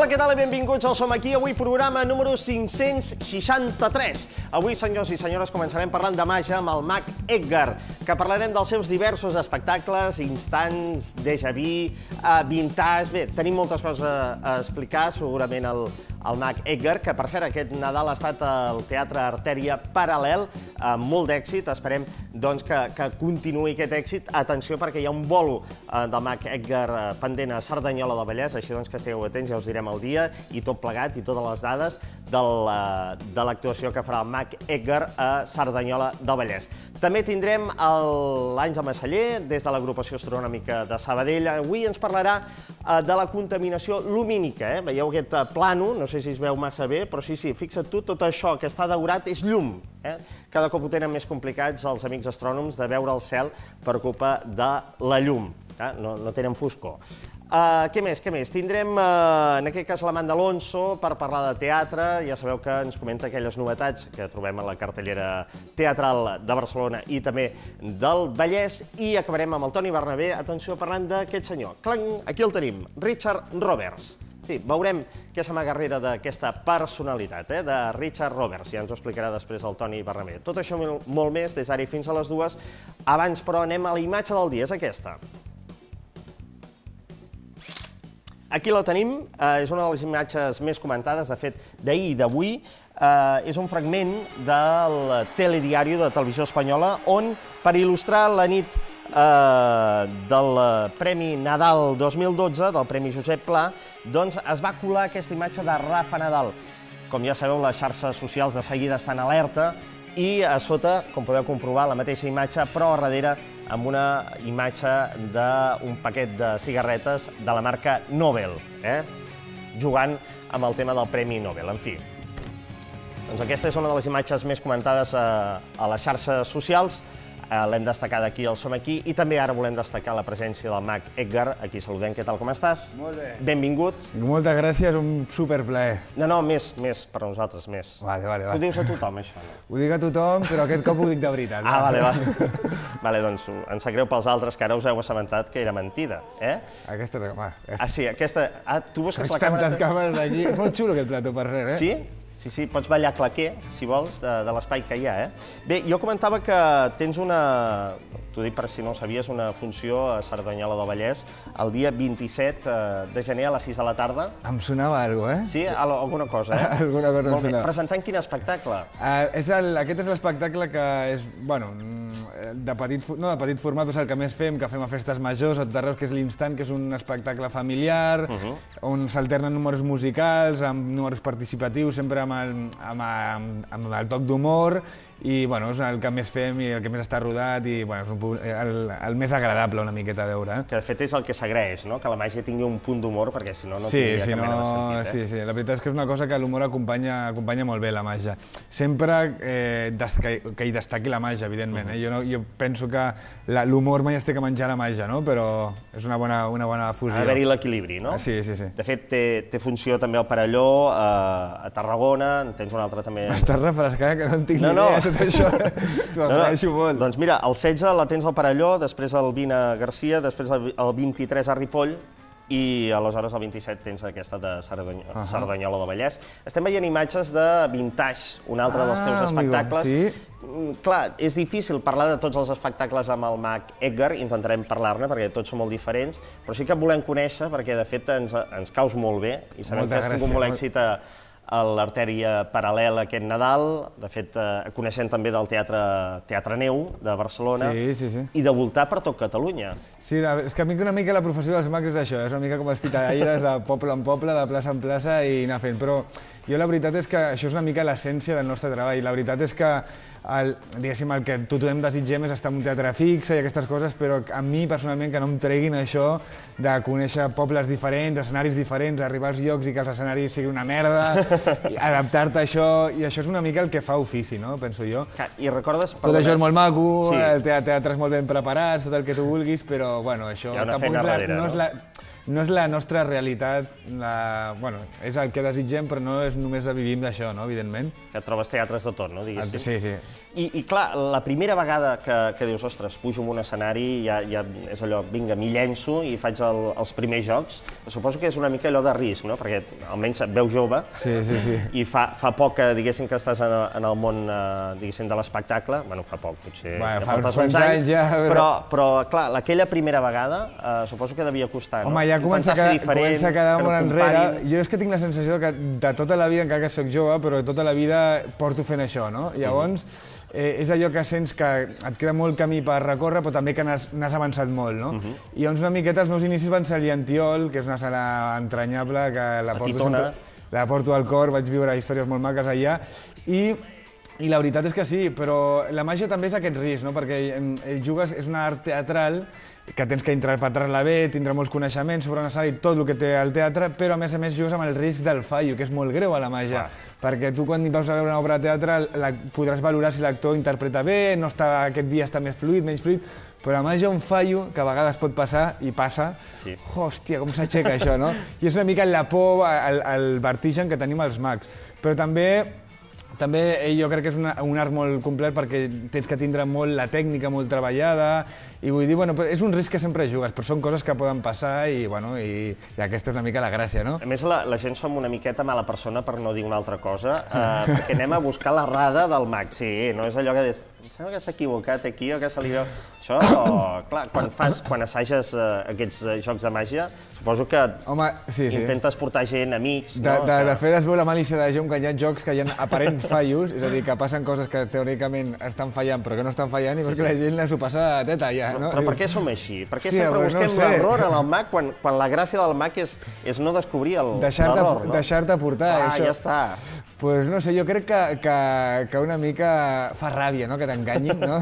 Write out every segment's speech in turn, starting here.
què tal i benvinguts al Som Aquí. Avui programa número 563. Avui, senyors i senyores, començarem parlant de màgia amb el mag Edgar, que parlarem dels seus diversos espectacles, instants, déjà vu, vintage... Bé, tenim moltes coses a explicar, segurament el mag Edgar, que per cert aquest Nadal ha estat al Teatre Artèria Paral·lel, amb molt d'èxit. Esperem doncs, que continuï aquest èxit. Atenció, perquè hi ha un bolo del mag Edgar pendent a Cerdanyola del Vallès, així doncs que estigueu atents, ja us direm el dia i tot plegat i totes les dades de l'actuació que farà el mag Edgar a Cerdanyola del Vallès. També tindrem l'Àngel Massaller, des de l'Agrupació Astronòmica de Sabadell. Avui ens parlarà de la contaminació lumínica. Veieu aquest plànol, no sé si es veu massa bé, però sí, fixa't tu, tot això que està daurat és llum. Cada cop ho tenen més complicats els amics astrònoms de veure el cel per culpa de la llum. No tenen foscor. Què més? Tindrem, en aquest cas, l'Amanda Alonso per parlar de teatre. Ja sabeu que ens comenta aquelles novetats que trobem a la cartellera teatral de Barcelona i també del Vallès. I acabarem amb el Toni Bernabé, atenció, parlant d'aquest senyor. Clang, aquí el tenim, Richard Roberts. Sí, veurem què s'amaga darrere d'aquesta personalitat, de Richard Roberts. Ja ens ho explicarà després el Toni Bernabé. Tot això molt més, des d'ara i fins a les 2. Abans, però, anem a la imatge del dia, és aquesta. Aquí la tenim, és una de les imatges més comentades, de fet, d'ahir i d'avui. És un fragment del telediari de Televisió Espanyola, on, per il·lustrar la nit del Premi Nadal 2012, del Premi Josep Pla, doncs es va colar aquesta imatge de Rafa Nadal. Com ja sabeu, les xarxes socials de seguida estan alerta i a sota, com podeu comprovar, la mateixa imatge, però a darrere amb una imatge d'un paquet de cigarretes de la marca Nobel, jugant amb el tema del Premi Nobel. En fi, doncs aquesta és una de les imatges més comentades a les xarxes socials. L'hem destacat aquí al Som Aquí i també ara volem destacar la presència del mag Edgar. Aquí saludem, què tal, com estàs? Molt bé. Benvingut. Moltes gràcies, un superplaer. No, més per a nosaltres, més. Vale. Ho dius a tothom, això, no? Ho dic a tothom, però aquest cop ho dic de veritat. Vale. Vale, doncs em sap greu pels altres, que ara us heu assabentat que era mentida, Aquesta... Sí, aquesta... Tu busques la càmera... Tantes càmeres d'aquí. És molt xulo aquest plató per res, Sí? Sí, pots ballar claquer, si vols, de l'espai que hi ha, Bé, jo comentava que tens una, t'ho dic per si no ho sabies, una funció a Cerdanyola del Vallès el dia 27 de gener a les 6 de la tarda. Em sonava alguna cosa, Sí? Alguna cosa, Alguna cosa em sonava. Molt bé. Presentant quin espectacle? Aquest és l'espectacle que és, bueno, de petit format, però és el que més fem, que fem a festes majors, a tot arreu, que és l'Instant, que és un espectacle familiar, on s'alternen números musicals, amb números participatius, sempre amb el toc d'humor, i bueno, és el que més fem i el que més està rodat i bueno, és el més agradable una miqueta a veure. Que de fet és el que s'agraeix, no? Que la màgia tingui un punt d'humor, perquè si no, no tindria cap mena de sentit. Sí, la veritat és que és una cosa que l'humor acompanya molt bé la màgia. Sempre que hi destaqui la màgia, evidentment. Jo penso que l'humor mai es té que menjar la màgia, no? Però és una bona fusió. Ha d'haver-hi l'equilibri, no? Sí. De fet, té funció també al Perelló, a Tarragona, en tens un altre també... M'estàs refrescant, que no en tinc ni idea. Tot això, t'ho agraeixo molt. Doncs mira, el 16 la tens al Perelló, després el 20 a Garcia, després el 23 a Ripoll i aleshores el 27 tens aquesta de Cerdanyola del Vallès. Estem veient imatges de Vintage, un altre dels teus espectacles. Sí? Clar, és difícil parlar de tots els espectacles amb el mag Edgar, intentarem parlar-ne perquè tots són molt diferents, però sí que et volem conèixer perquè de fet ens caus molt bé i sabem que has tingut molt èxit a l'Artèria Paral·lel aquest Nadal, de fet, coneixent també del Teatre Neu de Barcelona, i de voltar per tot Catalunya. Sí, és que a mi una mica la professió dels mags és això, és una mica com els titellaires de poble en poble, de plaça en plaça i anar fent, però jo la veritat és que això és una mica l'essència del nostre treball. La veritat és que diguéssim, el que tothom desitgem és estar en un teatre fix i aquestes coses, però a mi personalment que no em treguin això de conèixer pobles diferents, escenaris diferents, arribar als llocs i que els escenaris siguin una merda, adaptar-te a això, i això és una mica el que fa ofici, no? Penso jo. I recordes... Tot això és molt maco, el teatre és molt ben preparat, tot el que tu vulguis, però bueno, això hi ha una feina darrere, no? no és la nostra realitat, és el que desitgem, però no és només de vivim d'això, no? Evidentment. Que trobes teatres de tot, no? Diguéssim. Sí, sí. I clar, la primera vegada que dius, ostres, pujo en un escenari, ja és allò, vinga, m'hi llenço i faig els primers jocs, suposo que és una mica allò de risc, no? Perquè almenys et veus jove i fa poc que, diguéssim, que estàs en el món, diguéssim, de l'espectacle, bueno, fa poc, potser fa uns anys ja... Però, clar, aquella primera vegada suposo que devia costar, no? Home, ja comença a quedar molt enrere. Jo és que tinc la sensació que de tota la vida, encara que soc jove, però tota la vida porto fent això, no? Llavors, és allò que sents que et queda molt camí per recórrer, però també que n'has avançat molt, no? I llavors una miqueta els meus inicis van ser a Llantiol, que és una sala entranyable, que la porto al cor, vaig viure històries molt maques allà, i la veritat és que sí, però la màgia també és aquest risc, no? Perquè jugues, és una art teatral que tens que interpretar-la bé, tindrà molts coneixements sobre una sala i tot el que té el teatre, però a més jugues amb el risc del fallo, que és molt greu a la màgia. Perquè tu quan vas a veure una obra teatral podràs valorar si l'actor interpreta bé, aquest dia està més fluid, menys fluid, però la màgia un fallo que a vegades pot passar, i passa, hòstia, com s'aixeca això, no? I és una mica la por, el vertigen que tenim els mags. Però també jo crec que és un art molt complet perquè tens que tindre molt la tècnica, molt treballada, i vull dir, és un risc que sempre jugues, però són coses que poden passar i aquesta és una mica la gràcia, no? A més, la gent som una miqueta mala persona, per no dir una altra cosa, perquè anem a buscar l'errada del mag. Sí, no és allò que dius, em sembla que s'ha equivocat aquí o que se li veu... Això, clar, quan assages aquests jocs de màgia, suposo que intentes portar gent, amics... De fet, es veu la malícia de Jaume, que hi ha jocs que hi ha aparents fallos, és a dir, que passen coses que teòricament estan fallant però que no estan fallant, i veus que la gent s'ho passa a teta ja, no? Però per què som així? Per què sempre busquem l'error en el mag quan la gràcia del mag és no descobrir l'error, no? Deixar-te portar, això. Ja està. Doncs no sé, jo crec que una mica fa ràbia, no?, que t'enganyin, no?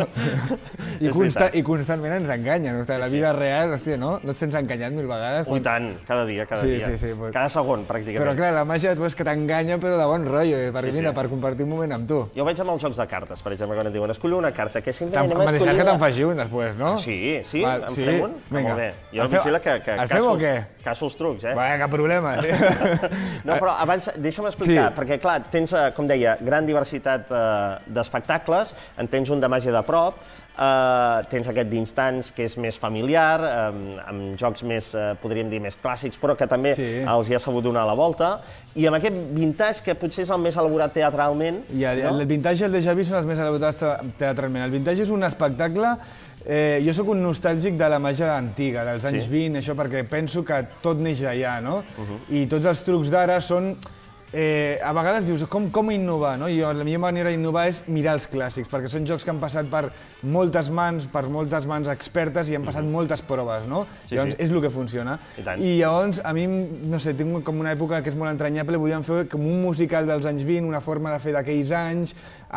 I constantment ens enganyen. La vida real, hòstia, no? No et sents enganyat 1000 vegades? I tant, cada dia. Cada segon, pràcticament. Però clar, la màgia és que t'enganya, però de bon rotllo, per compartir un moment amb tu. Jo vaig amb els jocs de cartes, per exemple, quan et diuen escollir una carta, que sempre anem a escollir... M'ha deixat que te'n faci un després, no? Sí, en farem un? Molt bé. Jo em vigila que caso els trucs, eh? Va, cap problema. No, però abans deixa'm explicar, perquè clar, tens, com deia, gran diversitat d'espectacles, en tens un de màgia de prop, tens aquest d'instants que és més familiar, amb jocs més, podríem dir, més clàssics, però que també els hi ha sabut donar la volta, i amb aquest vintage, que potser és el més elaborat teatralment. El vintage i el déjà vu són els més elaborats teatralment. El vintage és un espectacle... Jo sóc un nostàlgic de la màgia antiga, dels anys 20, això, perquè penso que tot neix allà, no? I tots els trucs d'ara són... A vegades dius, com innovar, no? I la millor manera d'innovar és mirar els clàssics, perquè són jocs que han passat per moltes mans expertes i han passat moltes proves, no? Llavors és el que funciona. I llavors, a mi, no sé, tinc com una època que és molt entranyable, volíem fer com un musical dels anys 20, una forma de fer d'aquells anys,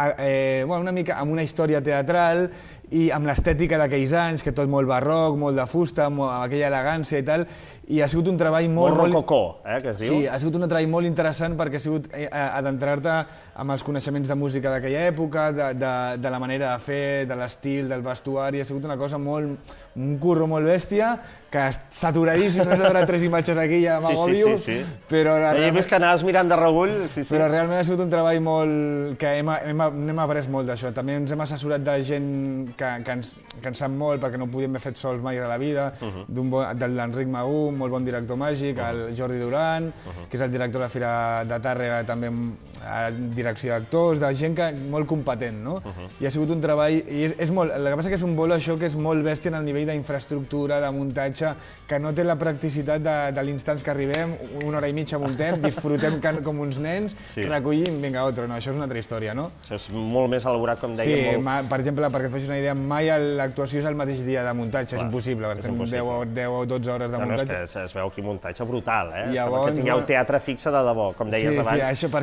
una mica amb una història teatral i amb l'estètica d'aquells anys, que tot molt barroc, molt de fusta, amb aquella elegància i tal, i ha sigut un treball molt... Molt rococó, que es diu. Sí, ha sigut un treball molt interessant perquè ha sigut adentrar-te amb els coneixements de música d'aquella època, de la manera de fer, de l'estil, del vestuari, ha sigut una cosa molt... un curro molt bèstia, que saturadíssim, no has de veure 3 imatges aquí ja m'agobio, però... He vist que anaves mirant de regull, però realment ha sigut un treball molt... que hem après molt d'això. També ens hem assessorat de gent que ens sap molt, perquè no ho podíem haver fet sols mai a la vida, de l'Enric Magú, un molt bon director màgic, el Jordi Duran, que és el director de la Fira de Tàrrega, també direcció d'actors, de gent molt competent, no? I ha sigut un treball... El que passa que és un bolo, això, que és molt bèstia en el nivell d'infraestructura, de muntatge, que no té la practicitat de l'instants que arribem, 1 hora i mitja muntem, disfrutem com uns nens, recollim, vinga, otro. No, això és una altra història, no? Això és molt més elaborat, com dèiem. Sí, per exemple, perquè et facis una idea, mai l'actuació és el mateix dia de muntatge, és impossible, perquè tenim 10 o 12 hores de muntatge. Es veu aquí muntatge brutal, eh? Que tingueu teatre fixe de debò, com deies abans. Sí, per això aquests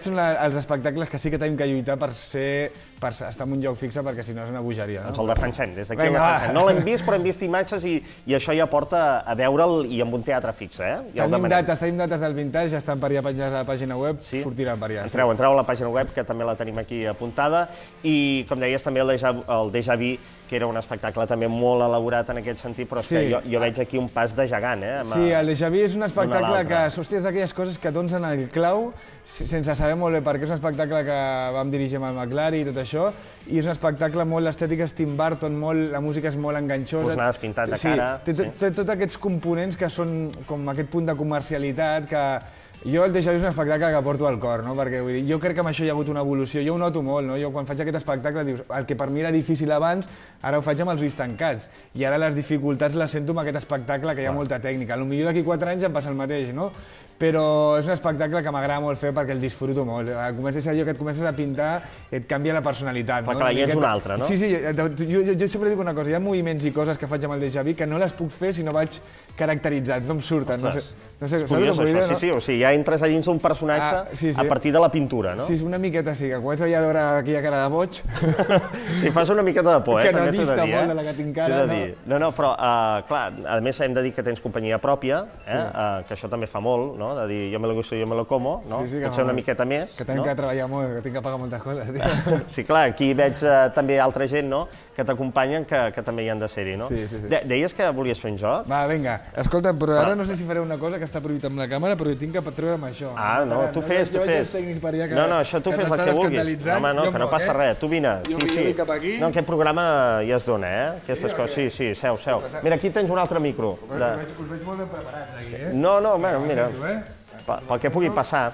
aquests són els espectacles que sí que tenim que lluitar per estar en un lloc fixe, perquè si no és una bogeria. Doncs el defensem, des d'aquí el defensem. No l'hem vist, però hem vist imatges i això ja porta a veure'l i amb un teatre fixe, Tenim dates del vintage, ja estan per allà penjades a la pàgina web, sortiran per allà. Entreu a la pàgina web, que també la tenim aquí apuntada, i com deies també el Déjà Vu, que era un espectacle també molt elaborat en aquest sentit, però jo veig aquí un pas de gegant. Sí, el Déjà Vu és un espectacle que, hòstia, és d'aquelles coses que tots en el clau, sense saber molt bé per què és un espectacle que vam dirigir amb el McLaren i tot això, i és un espectacle molt l'estètica és Tim Burton, la música és molt enganxosa. Us n'has pintat de cara. Té tots aquests components que són com aquest punt de comercialitat que... Jo el Déjà Vu és un espectacle que porto al cor, perquè jo crec que amb això hi ha hagut una evolució. Jo ho noto molt, jo quan faig aquest espectacle dius el que per mi era difícil abans, ara ho faig amb els ulls tancats. I ara les dificultats les sento amb aquest espectacle, que hi ha molta tècnica. Potser d'aquí 4 anys em passa el mateix, però és un espectacle que m'agrada molt fer perquè el disfruto molt. Comences allò que et comences a pintar, et canvia la personalitat. Però clar, ja ets un altre, no? Sí, jo sempre dic una cosa, hi ha moviments i coses que faig amb el Déjà Vu que no les puc fer si no vaig caracteritzat, no em surten. No sé, curiós, això, sí, o sigui, ja entres a dins d'un personatge a partir de la pintura, no? Sí, una miqueta sí, que començo ja a veure aquella cara de boig. Sí, fas una miqueta de por, que no dista molt de la que tinc cara. No, però, clar, a més hem de dir que tens companyia pròpia, que això també fa molt, no? De dir, jo me lo gusto, jo me lo como, no? Potser una miqueta més. Que tinc que treballar molt, que tinc que pagar moltes coses. Sí, clar, aquí veig també altra gent, no?, que t'acompanyen, que també hi han de ser-hi, no? Sí. Deies que volies fer un joc? Va, vinga. Escolta, però ara no sé si faré una cosa que està prohibit amb la càmera, però tinc que treure amb això. No, tu fes. No, això tu fes el que vulguis. Home, no, que no passa res. Tu vine. Sí. No, aquest programa ja es dona, aquestes coses. Sí, seu. Mira, aquí tens un altre micro. Us veig molt ben preparats, aquí, No, mira, pel que pugui passar.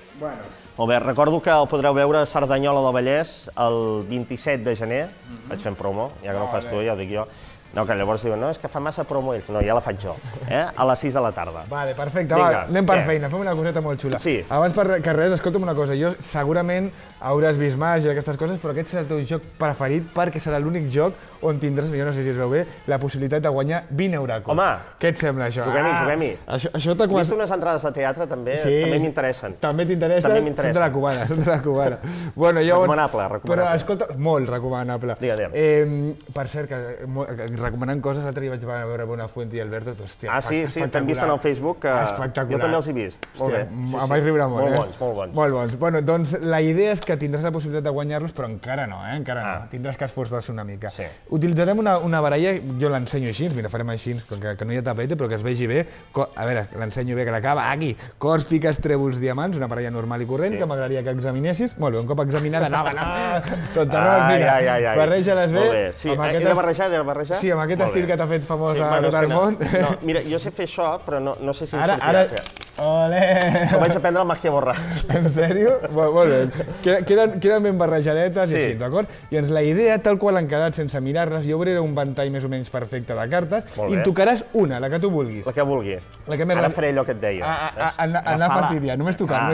Molt bé, recordo que el podreu veure a Cerdanyola del Vallès el 27 de gener. Vaig fent promo, ja que no ho fas tu, ja ho dic jo. No, que llavors diuen, no, és que fa massa promo ells. No, ja la faig jo, a les 6 de la tarda. Vale, perfecte, va, anem per feina, fem una coseta molt xula. Sí. Abans que res, escolta'm una cosa, jo segurament hauràs vist màgia i aquestes coses, però aquest serà el teu joc preferit perquè serà l'únic joc on tindràs, jo no sé si es veu bé, la possibilitat de guanyar 20 euracos. Home! Què et sembla, això? Juguem-hi. Això t'ha començat... Vist unes entrades de teatre, també m'interessen. També t'interessen? Són de la cubana, Bueno, recomanable. Però, escolta, molt recomanable. Digue'm. Per cert, recomanant coses, l'altre dia vaig veure Buenafuente i Alberto, hòstia, sí, t'hem vist en el Facebook, jo també els he vist. Molt bé. Em vaig riure molt, Molt bons. Bueno, doncs la idea és que tindràs la possibilitat de guanyar-los, però encara no, Tindràs que esforçar-se una mica. Utilitzarem una baralla, jo l'ensenyo així, mira, farem així, que no hi ha tapete, però que es vegi bé. A veure, l'ensenyo bé, que l'acaba aquí. Cors, piques, trèvols, diamants, una baralla normal i corrent, que m'agradaria que examinessis. Molt bé, un cop examinada, no, tot terror, mira, barreja-les bé. Molt bé, sí, he de barrejar? Sí, amb aquest estil que t'ha fet famós a tot el món. Mira, jo sé fer això, però no sé si em sortirà. Olé! Això vaig aprendre al Magia Borràs. En sèrio? Molt bé. Queden ben barrejadetes i així, d'acord? I la idea, tal qual han quedat sense mirar-les, jo obriré un ventall més o menys perfecte de cartes i en tocaràs una, la que tu vulguis. La que vulgui. Ara faré allò que et deia. Anar fastidiant, només tocar.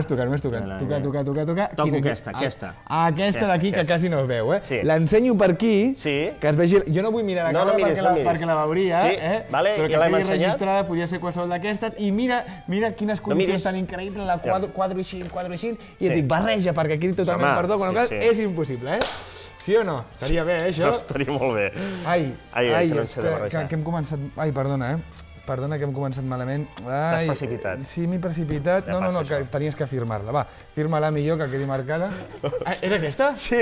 Tocar. Toco aquesta. Aquesta d'aquí, que quasi no es veu, L'ensenyo per aquí, que es vegi... Jo no vull mirar la càmera perquè la veuria, però que quedi registrada, podria ser qualsevol d'aquestes, i mira quines condicions tan increïbles, la quadro així, i et dic, barreja, perquè aquí totalment perdó, quan és impossible, Sí o no? Estaria bé, això? Estaria molt bé. Ai, que no en sé de barrejar. Que hem començat... Ai, perdona, Perdona, que hem començat malament. T'has precipitat. Sí, m'he precipitat. No, que tenies que firmar-la. Va, firma-la millor, que quedi marcada. Era aquesta? Sí.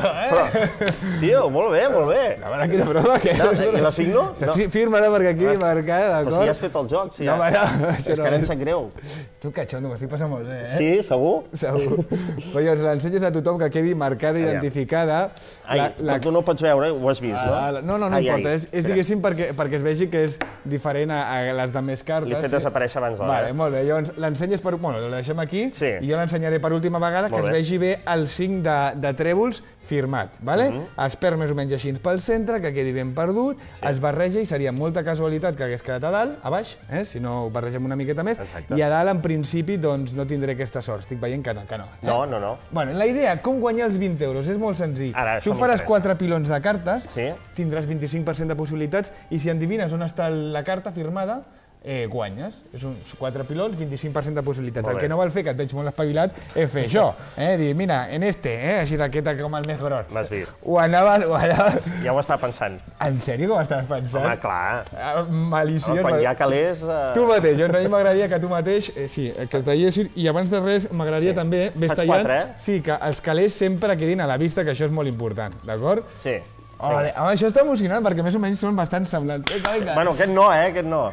Tio, molt bé. A veure, quina prova, què? I la signo? Sí, firma-la perquè quedi marcada, d'acord? Però si ja has fet el joc, sí. És que ara em sap greu. Tu, catxondo, m'estic passant molt bé, Sí, segur? Segur. Però llavors l'ensenyes a tothom que quedi marcada, identificada. Tu no ho pots veure, ho has vist, no? No importa. És, diguéssim, perquè es vegi que és diferent a les de més cartes. L'he fet desaparèixer abans d'hora. Vale, molt bé. Llavors, l'ensenyes per... Bueno, la deixem aquí i jo l'ensenyaré per última vegada que es vegi bé el sign de trèvols firmat, vale? Es perd més o menys així pel centre, que quedi ben perdut, es barreja i seria molta casualitat que hagués quedat a dalt, a baix, si no ho barregem una miqueta més, i a dalt, en principi, doncs no tindré aquesta sort. Estic veient que no. No. Bueno, la idea, com guanyar els 20 euros, és molt senzill. Tu faràs 4 pilons de cartes, tindràs 25% de possibilitats, i si endevines on està la carta firmada, guanyes. Són 4 pilots, 25% de possibilitats. El que no vol fer, que et veig molt espavilat, és fer això. Dir, mira, en així raqueta com el més gros. M'has vist. Ho anava... Ja ho estava pensant. En sèrio que ho estaves pensant? Home, clar. Maliciós. Quan hi ha calés... Tu mateix, a mi m'agradaria que tu mateix, que el tallessis, i abans de res m'agradaria també, ves tallant, sí, que els calés sempre quedin a la vista, que això és molt important, d'acord? Sí. Home, això està emocionant, perquè més o menys són bastant semblants. Bueno, aquest no, aquest no.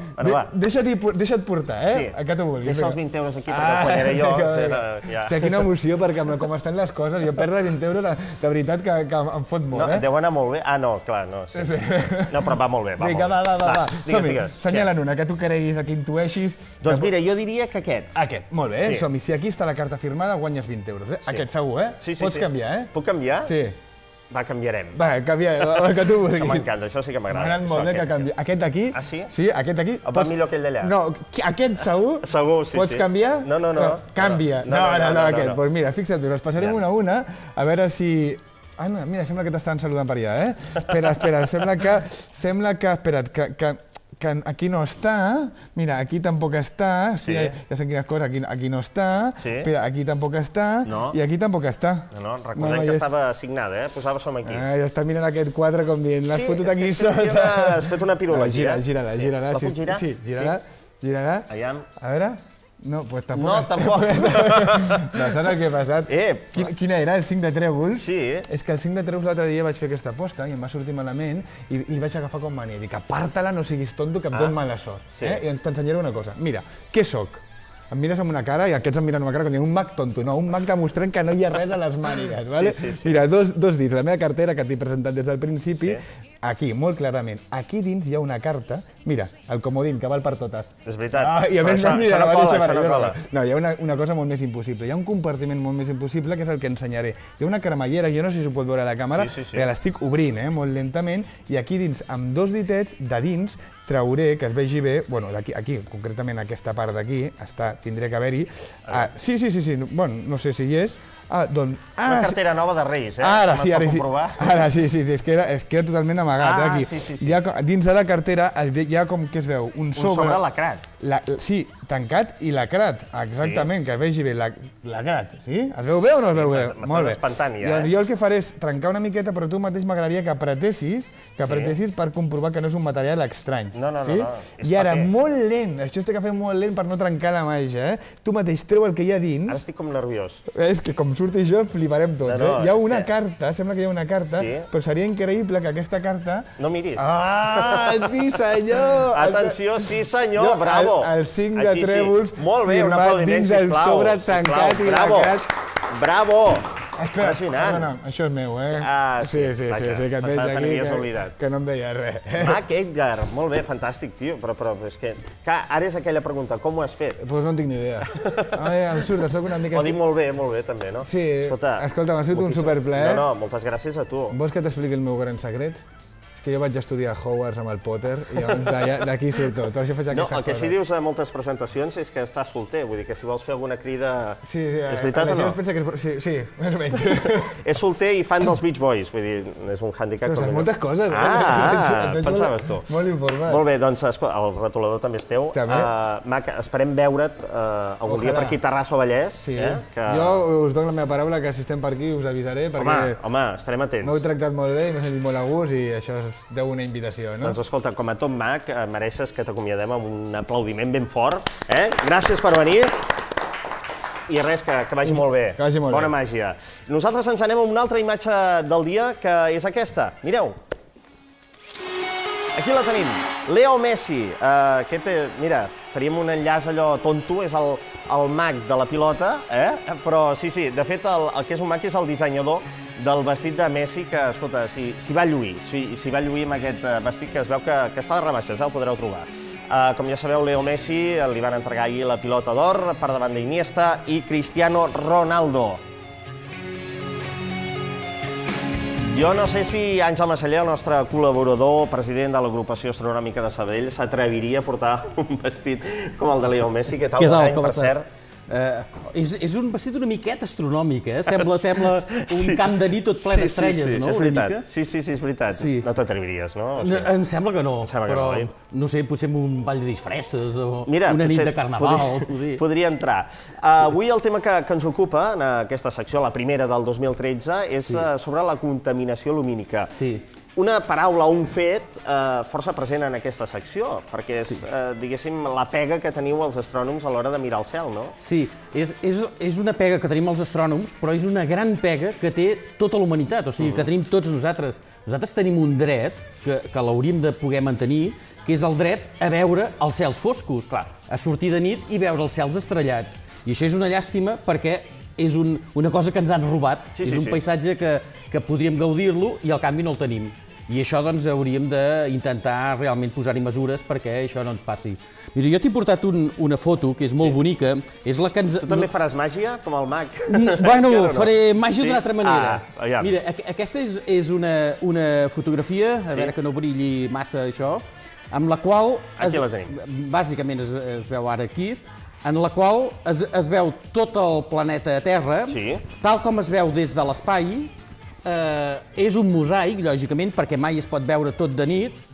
Deixa't portar, que t'ho vulguis. Deixa els 20 euros aquí, perquè els guanyaré jo. Hòstia, quina emoció, perquè com estan les coses, jo perdre 20 euros, de veritat que em fot molt, No, deu anar molt bé. Ah, no, clar, no. No, però va molt bé, va molt bé. Va. Som-hi, senyala'n una, que tu creguis, que intueixis. Doncs mira, jo diria que aquest. Aquest, molt bé, som-hi. Si aquí està la carta firmada, guanyes 20 euros. Aquest segur, Pots canviar, Puc canviar? Sí. Va, canviarem. Va, canvia, el que tu vulguis. Això m'encanta, això sí que m'agrada. M'agrada molt bé que canvi. Aquest d'aquí... Ah, sí? Sí, aquest d'aquí... Va millor que el d'allà. No, aquest segur? Segur, sí. Pots canviar? No. Canvia. No, aquest. Doncs mira, fixa't bé, els passarem una a una, a veure si... Anna, mira, sembla que t'estan saludant per allà, Espera, sembla que... Espera't, que aquí no està, mira, aquí tampoc està, ja sé quines coses, aquí no està, espera, aquí tampoc està, i aquí tampoc està. No, recordem que estava assignada, posava som aquí. Ja està mirant aquest quadre com dient, l'has fotut aquí sota. Has fet una pirologia. Gira-la. La puc girar? Sí, gira-la. Aviam. A veure... No, doncs tampoc... No, tampoc. No, saps el que ha passat? Quina era, el 5 de trèvols? Sí. És que el 5 de trèvols l'altre dia vaig fer aquesta aposta i em va sortir malament i vaig agafar com mania. Dic, aparta-la, no siguis tonto, que em don mala sort. I t'ensenyaré una cosa. Mira, què sóc? Em mires amb una cara i aquests em miren amb una cara com dient un mag tonto. No, un mag demostrant que no hi ha res a les mànigues, vale? Mira, dos dits. La meva cartera, que t'he presentat des del principi, aquí, molt clarament. Aquí dins hi ha una carta, mira, el comodín, que val per totes. És veritat. I a més això no cola. No, hi ha una cosa molt més impossible. Hi ha un compartiment molt més impossible, que és el que ensenyaré. Hi ha una cremallera, jo no sé si ho pot veure a la càmera, però l'estic obrint, molt lentament, i aquí dins, amb 2 ditets, de dins, trauré, que es vegi bé, bueno, aquí, concretament aquesta part d'aquí, tindria que haver-hi... Sí, bueno, no sé si hi és. Una cartera nova de Reis, Ara sí, és que era totalment amagat, aquí. Dins de la cartera hi ha com que es veu un sobre... Un sobre lacrat. Sí, tancat i lacrat, exactament, que es vegi bé lacrat, sí? Es veu bé o no es veu bé? M'estàs espantant ja, Jo el que faré és trencar una miqueta, però tu mateix m'agradaria que apretessis per comprovar que no és un material estrany. No. I ara, molt lent, això es té que fer molt lent per no trencar la màgia, Tu mateix treu el que hi ha dins... Ara estic com nerviós. És que com surti això, fliparem tots, Hi ha una carta, sembla que hi ha una carta, però seria increïble que aquesta carta... No miris. Sí senyor! Atenció, sí senyor, bravo! El 5 de trèvols firmat dins el sobre tancat i lacrat. Bravo! Espera, això és meu, Sí, que et veig aquí, que no em deia res. Mag Edgar, molt bé, fantàstic, tio, però és que... Ara és aquella pregunta, com ho has fet? Doncs no en tinc ni idea. Em surt, soc una mica... Ho dic molt bé, també, no? Sí, escolta, m'ha sigut un superplaer. No, moltes gràcies a tu. Vols que t'expliqui el meu gran secret? És que jo vaig estudiar a Hogwarts amb el Potter i llavors d'aquí surt tot. No, el que sí dius a moltes presentacions és que estàs solter, vull dir que si vols fer alguna crida... Sí, és veritat o no? Sí, més o menys. És solter i fan dels Beach Boys, vull dir, és un hàndicap... Saps moltes coses, pensaves tu. Molt informat. Molt bé, doncs, escolta, el retolador també és teu. Mac, esperem veure't algun dia per aquí a Terrassa o Vallès. Jo us dono la meva paraula que si estem per aquí us avisaré perquè... Home, estarem atents. M'heu tractat molt bé i m'he sentit molt a gust i això deu una invitació, no? Doncs escolta, com a Tom Mac, mereixes que t'acomiadem amb un aplaudiment ben fort. Gràcies per venir. I res, que vagi molt bé. Que vagi molt bé. Bona màgia. Nosaltres ens anem amb una altra imatge del dia, que és aquesta. Mireu. Aquí la tenim. Leo Messi. Mira, faríem un enllaç allò tonto, és el mag de la pilota, però sí, de fet el que és un mag és el dissenyador del vestit de Messi, que, escolta, s'hi va lluir amb aquest vestit, que es veu que està de rebaixes, ho podreu trobar. Com ja sabeu, Leo Messi li van entregar ahir la pilota d'or per davant d'Iniesta i Cristiano Ronaldo. Jo no sé si Àngel Massaller, el nostre col·laborador, president de l'agrupació astronòmica de Sabadell, s'atreviria a portar un vestit com el de Leo Messi. Què tal, per cert? És un vestit una miqueta astronòmic, eh? Sembla un camp de nit tot ple d'estrelles, no? Sí, és veritat. Sí, és veritat. No t'atreviries, no? Em sembla que no, però no sé, potser amb un ball de disfresses o una nit de carnaval. Podria entrar. Avui el tema que ens ocupa en aquesta secció, la primera del 2013, és sobre la contaminació lumínica. Sí. Una paraula o un fet força present en aquesta secció, perquè és, diguéssim, la pega que teniu els astrònoms a l'hora de mirar el cel, no? Sí, és una pega que tenim els astrònoms, però és una gran pega que té tota la humanitat, o sigui, que tenim tots nosaltres. Nosaltres tenim un dret, que l'hauríem de poder mantenir, que és el dret a veure els cels foscos, a sortir de nit i veure els cels estrellats. I això és una llàstima perquè és una cosa que ens han robat, és un paisatge que podríem gaudir-lo i al canvi no el tenim. I això doncs hauríem d'intentar realment posar-hi mesures perquè això no ens passi. Mira, jo t'he portat una foto que és molt bonica, és la que ens... Tu també faràs màgia, com el mag? Bueno, faré màgia d'una altra manera. Mira, aquesta és una fotografia, a veure que no brilli massa això, amb la qual... Aquí la tenim. Bàsicament es veu ara aquí, en la qual es veu tot el planeta Terra, tal com es veu des de l'espai. És un mosaic, lògicament, perquè mai es pot veure tot de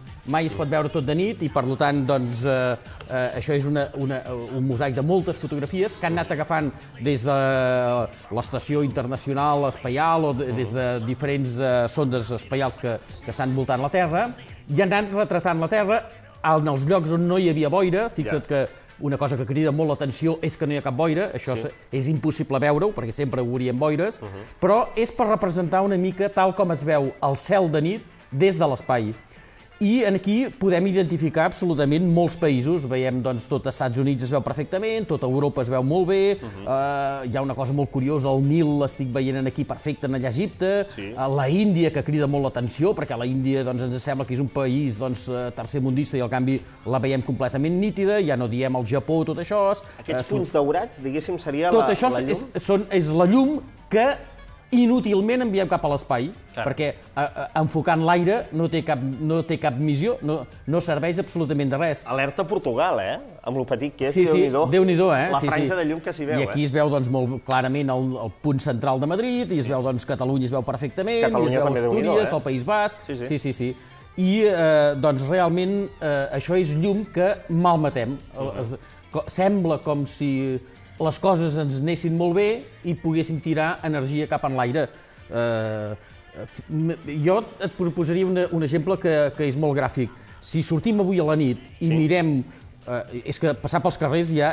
nit, i per tant, doncs, això és un mosaic de moltes fotografies que han anat agafant des de l'Estació Internacional Espaial o des de diferents sondes espaials que estan voltant la Terra, i han anat retratant la Terra en els llocs on no hi havia boira. Fixa't que una cosa que crida molt l'atenció és que no hi ha cap boira, això és impossible veure-ho, perquè sempre veuríem boires, però és per representar una mica tal com es veu el cel de nit des de l'espai. I aquí podem identificar absolutament molts països. Veiem, doncs, tot els Estats Units es veu perfectament, tota Europa es veu molt bé, hi ha una cosa molt curiosa, el Nil l'estic veient aquí perfecte allà a Egipte, la Índia, que crida molt l'atenció, perquè la Índia ens sembla que és un país tercermundista i al canvi la veiem completament nítida, ja no diem el Japó, tot això. Aquests punts daurats, diguéssim, seria la llum? Tot això és la llum que inútilment enviem cap a l'espai, perquè enfocant l'aire no té cap missió, no serveix absolutament de res. Alerta Portugal, amb el petit que és, Déu-n'hi-do, la franja de llum que s'hi veu. I aquí es veu molt clarament el punt central de Madrid, i es veu Catalunya es veu perfectament, i es veu Astúries, el País Basc. Sí. I doncs realment això és llum que malmetem. Sembla com si les coses ens anessin molt bé i poguéssim tirar energia cap en l'aire. Jo et proposaria un exemple que és molt gràfic. Si sortim avui a la nit i mirem... És que passar pels carrers ja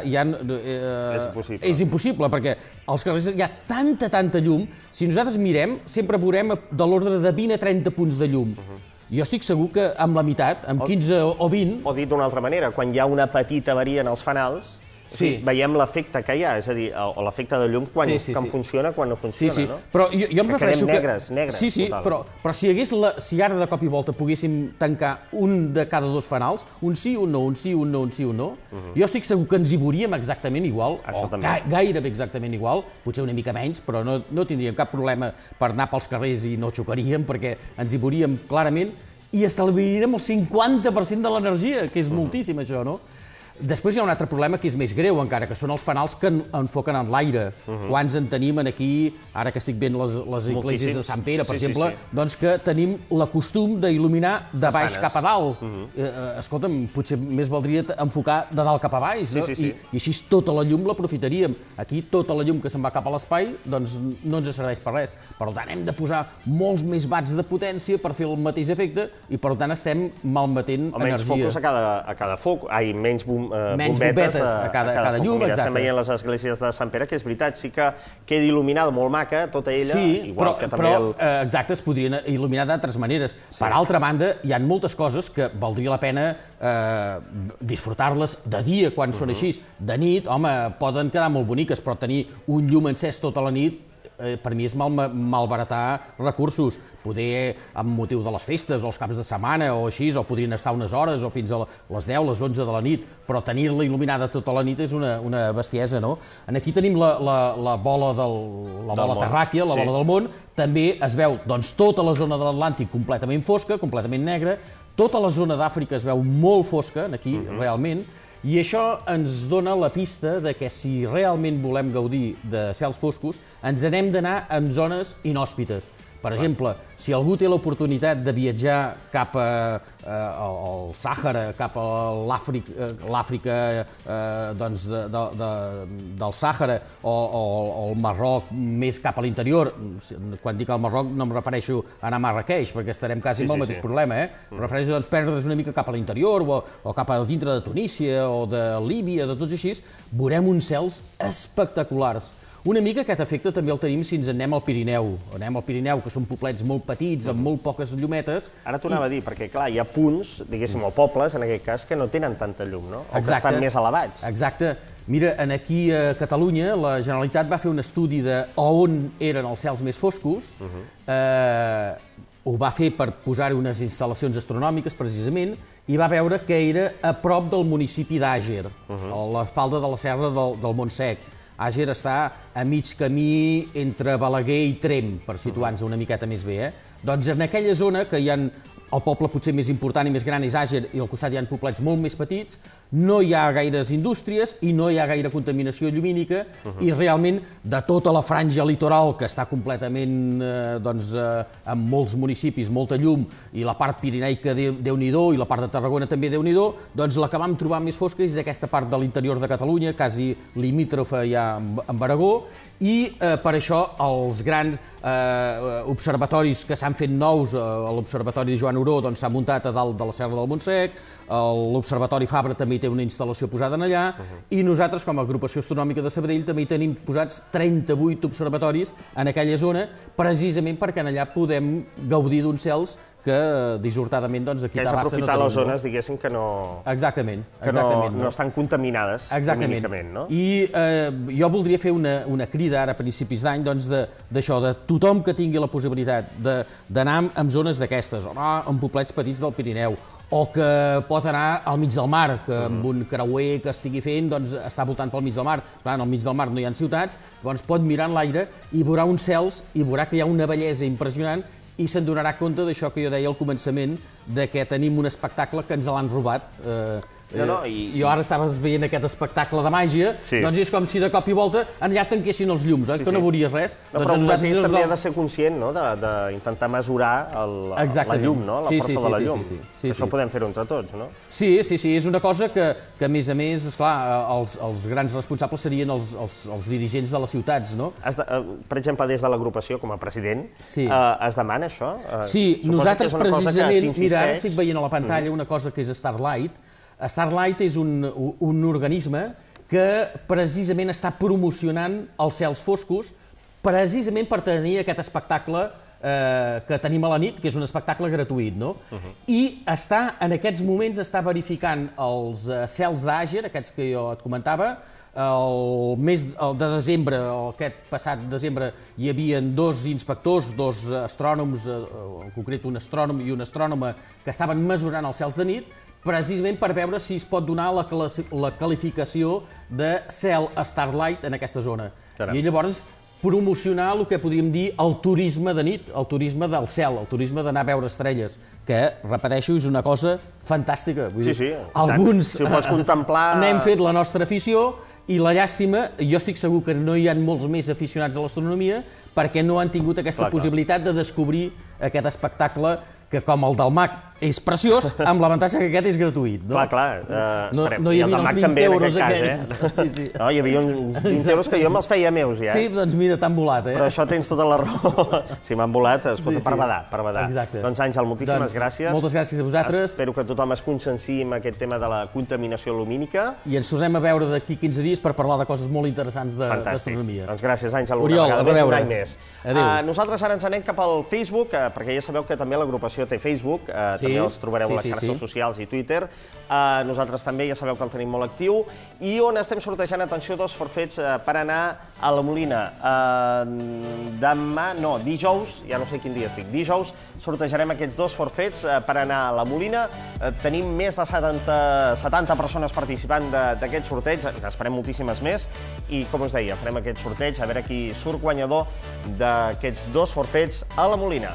és impossible, perquè als carrers hi ha tanta llum. Si nosaltres mirem, sempre veurem de l'ordre de 20 a 30 punts de llum. Jo estic segur que amb la meitat, amb 15 o 20... O dit d'una altra manera, quan hi ha una petita avaria en els fanals, veiem l'efecte que hi ha, és a dir, l'efecte de llum quan funciona, quan no funciona, no? Però jo em refereixo que... negres, però si ara de cop i volta poguéssim tancar un de cada dos fanals, un sí, un no, un sí, un no, un sí, un no, jo estic segur que ens hi veuríem exactament igual, o gairebé exactament igual, potser una mica menys, però no tindríem cap problema per anar pels carrers i no xocaríem, perquè ens hi veuríem clarament i estalviaríem el 50% de l'energia, que és moltíssim això, no? Després hi ha un altre problema que és més greu encara, que són els fanals que enfoquen en l'aire. Quants en tenim aquí, ara que estic veient les esglésies de Sant Pere, per exemple, doncs que tenim la costum d'il·luminar de baix cap a dalt. Escolta'm, potser més valdria enfocar de dalt cap a baix, i així tota la llum l'aprofitaríem. Aquí tota la llum que se'n va cap a l'espai doncs no ens serveix per res. Per tant, hem de posar molts més watts de potència per fer el mateix efecte i per tant estem malmetent energia. Menys focus a cada foc, menys bombetes a cada llum, exacte. Estem veient les esglésies de Sant Pere, que és veritat, sí que queda il·luminada molt maca, tota ella, igual que també el... Exacte, es podrien il·luminar d'altres maneres. Per altra banda, hi ha moltes coses que valdria la pena disfrutar-les de dia, quan són així. De nit, home, poden quedar molt boniques, però tenir un llum encès tota la nit per mi és malbaratar recursos. Poder, amb motiu de les festes o els caps de setmana o així, o podrien estar unes hores o fins a les 10, les 11 de la nit, però tenir-la il·luminada tota la nit és una bestiesa, no? Aquí tenim la bola terràquia, la bola del món. També es veu tota la zona de l'Atlàntic completament fosca, completament negra. Tota la zona d'Àfrica es veu molt fosca, aquí, realment. I això ens dona la pista de que si realment volem gaudir de cels foscos, ens n'hem d'anar en zones inhòspites. Per exemple, si algú té l'oportunitat de viatjar cap al Sàhara, cap a l'Àfrica del Sàhara o el Marroc més cap a l'interior, quan dic al Marroc no em refereixo a anar a Marrakeix, perquè estarem quasi amb el mateix problema, em refereixo a perdre's una mica cap a l'interior o cap a dintre de Tunísia o de Líbia, de tots així, veurem uns cels espectaculars. Una mica aquest efecte també el tenim si ens anem al Pirineu. Anem al Pirineu, que són poblets molt petits, amb molt poques llumetes. Ara t'ho anava a dir, perquè clar, hi ha punts, diguéssim, o pobles, en aquest cas, que no tenen tanta llum, no? O que estan més elevats. Exacte. Mira, aquí a Catalunya la Generalitat va fer un estudi de on eren els cels més foscos. Ho va fer per posar-hi unes instal·lacions astronòmiques, precisament, i va veure que era a prop del municipi d'Àger, a la falda de la serra del Montsec. Àger està a mig camí entre Balaguer i Tremp, per situar-nos una miqueta més bé. Doncs en aquella zona, que hi ha el poble potser més important i més gran és Àger i al costat hi ha poblets molt més petits, no hi ha gaires indústries i no hi ha gaire contaminació llumínica i realment de tota la franja litoral, que està completament amb molts municipis, molta llum, i la part pirineica Déu-n'hi-do i la part de Tarragona també Déu-n'hi-do, doncs la que vam trobar més fosca és aquesta part de l'interior de Catalunya, quasi limítrofa ja amb Aragó, i per això els grans observatoris que s'han fet nous, l'Observatori de Joan Oró s'ha muntat a dalt de la Serra del Montsec, l'Observatori Fabra també té una instal·lació posada allà, i nosaltres, com a agrupació astronòmica de Sabadell, també hi tenim posats 38 observatoris en aquella zona, precisament perquè allà podem gaudir d'uns cels que dissortadament d'aquí Terrassa no tenim. Que és aprofitar les zones, diguéssim, que no... Exactament. Que no estan contaminades lumínicament, no? I jo voldria fer una crida ara a principis d'any d'això, de tothom que tingui la possibilitat d'anar en zones d'aquestes, o en poblets petits del Pirineu, o que pot anar al mig del mar, que amb un creuer que estigui fent està voltant pel mig del mar. Clar, al mig del mar no hi ha ciutats, llavors pot mirar en l'aire i veurà uns cels i veurà que hi ha una bellesa impressionant i se'n donarà compte d'això que jo deia al començament, que tenim un espectacle que ens l'han robat. Jo ara estaves veient aquest espectacle de màgia, doncs és com si de cop i volta allà tanquessin els llums, que no veuries res. Però un mateix també ha de ser conscient d'intentar mesurar la llum, la força de la llum. Això podem fer-ho entre tots, no? Sí, és una cosa que a més, esclar, els grans responsables serien els dirigents de les ciutats, no? Per exemple, des de l'agrupació, com a president, es demana això? Sí, nosaltres precisament, mira, ara estic veient a la pantalla una cosa que és Starlight. Starlight és un organisme que precisament està promocionant els cels foscos precisament per tenir aquest espectacle que tenim a la nit, que és un espectacle gratuït, no? I en aquests moments està verificant els cels d'Àger, aquests que jo et comentava. El mes de desembre, aquest passat desembre, hi havia dos inspectors, dos astrònoms, en concret un astrònom i una astrònoma, que estaven mesurant els cels de nit, precisament per veure si es pot donar la qualificació de cel Starlight en aquesta zona. I llavors promocionar el que podríem dir el turisme de nit, el turisme del cel, el turisme d'anar a veure estrelles, que, repeteixo, és una cosa fantàstica. Sí, alguns si ho pots contemplar... N'hem fet la nostra afició i la llàstima, jo estic segur que no hi ha molts més aficionats a l'astronomia perquè no han tingut aquesta possibilitat de descobrir aquest espectacle que, com el del MAC, és preciós, amb l'avantatge que aquest és gratuït. Clar. No hi havia els 20 euros aquells. No, hi havia uns 20 euros que jo me'ls feia meus, ja. Sí, doncs mira, t'han volat, Però això tens tota la raó. Si m'han volat, escolta, per badar. Exacte. Doncs, Àngel, moltíssimes gràcies. Moltes gràcies a vosaltres. Espero que tothom es conscienciï amb aquest tema de la contaminació lumínica. I ens tornem a veure d'aquí 15 dies per parlar de coses molt interessants d'astronomia. Doncs gràcies, Àngel, una vegada més, un any més. Nosaltres ara ens anem cap al Facebook, perquè ja sabeu que també l'agrupació té Facebook, també els trobareu a les xarxes socials i Twitter. Nosaltres també ja sabeu que el tenim molt actiu i on estem sortejant, atenció, 2 forfets per anar a la Molina. Dijous, ja no sé quin dia estic, dijous sortejarem aquests 2 forfets per anar a la Molina. Tenim més de 70 persones participant d'aquest sorteig, n'esperem moltíssimes més i, com us deia, farem aquest sorteig a veure qui surt guanyador d'aquests 2 forfets a la Molina.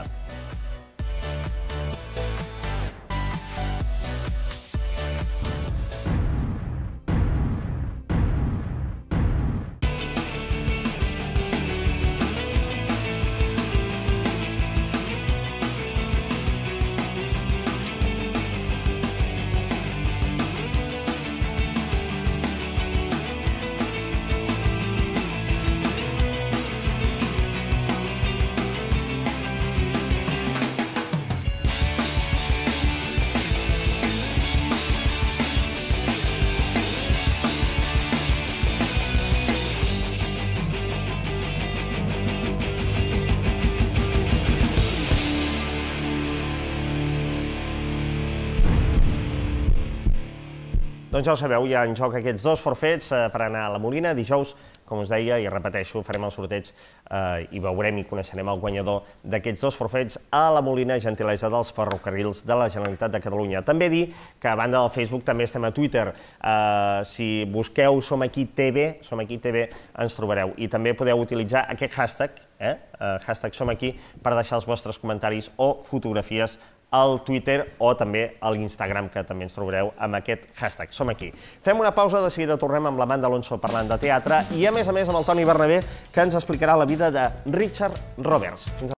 Doncs ja ho sabeu, hi ha en joc aquests 2 forfets per anar a la Molina. Dijous, com us deia, i repeteixo, farem el sorteig i veurem i coneixerem el guanyador d'aquests 2 forfets a la Molina, gentilesa dels ferrocarrils de la Generalitat de Catalunya. També dir que, a banda del Facebook, també estem a Twitter. Si busqueu Som Aquí TV, ens trobareu. I també podeu utilitzar aquest hashtag, hashtag Som Aquí, per deixar els vostres comentaris o fotografies al Twitter o també a l'Instagram, que també ens trobareu amb aquest hashtag, Som Aquí. Fem una pausa, de seguida tornem amb l'Amanda Alonso parlant de teatre i, a més amb el Toni Bernabé, que ens explicarà la vida de Richard Roberts.